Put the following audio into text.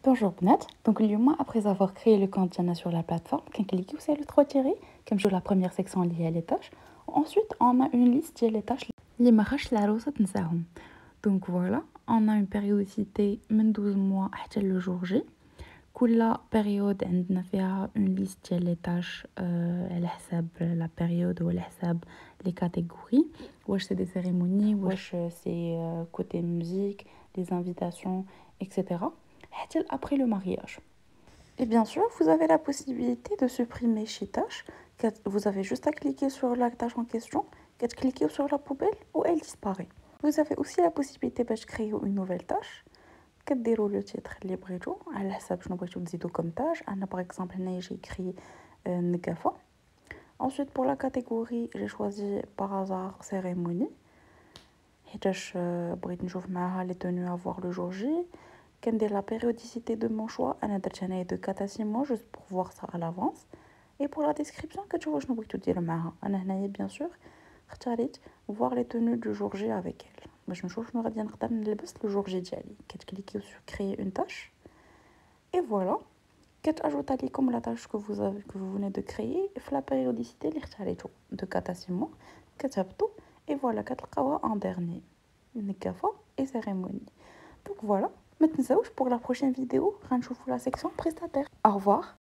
Bonjour Bnat, donc après avoir créé le compte Jana sur la plateforme, quand cliquez sur le 3 tirés, comme sur la première section liée à les tâches. Ensuite, on a une liste des tâches les marraches la rose Donc voilà, on a une périodicité de 12 mois à le jour J. La période, on a une liste des tâches, la période ou les catégories. C'est des cérémonies, c'est côté musique, des invitations, etc. Après le mariage. Et bien sûr, vous avez la possibilité de supprimer chez tâche. Vous avez juste à cliquer sur la tâche en question, cliquer sur la poubelle ou elle disparaît. Vous avez aussi la possibilité de créer une nouvelle tâche. كديروا le titre اللي بغيتو على حساب شنو بغيتو تزيدو comme tâche. انا par exemple هنايا j'ai écrit النقافة. Ensuite pour la catégorie, j'ai choisi par hasard cérémonie حيتاش بغيت نشوف معاها les tenues à voir le jour J. كندير la périodicité de mon choix, انا درت هنايا de 4 à 6 mois juste pour voir ça à l'avance. Et pour la description كتشوفوا شنو بغيتو ديروا معاها. انا هنايا bien sûr اختاريت voir les tenues du jour J avec elle. باش نشوف شنو غادي نقدر نلبس le jour J ديالي. كتكليكيو sur créer une tâche et voilà. كتاجوت عليكم la tâche que vous venez de créer في la périodicité اللي اختاريتو de 4 à 6 mois. كتهبطوا et voilà كتلقاوها en dernier النقافة et cérémonie. Donc voilà. ما تنساوش pour la prochaine vidéo غنشوفوا la section prestataire. Au revoir.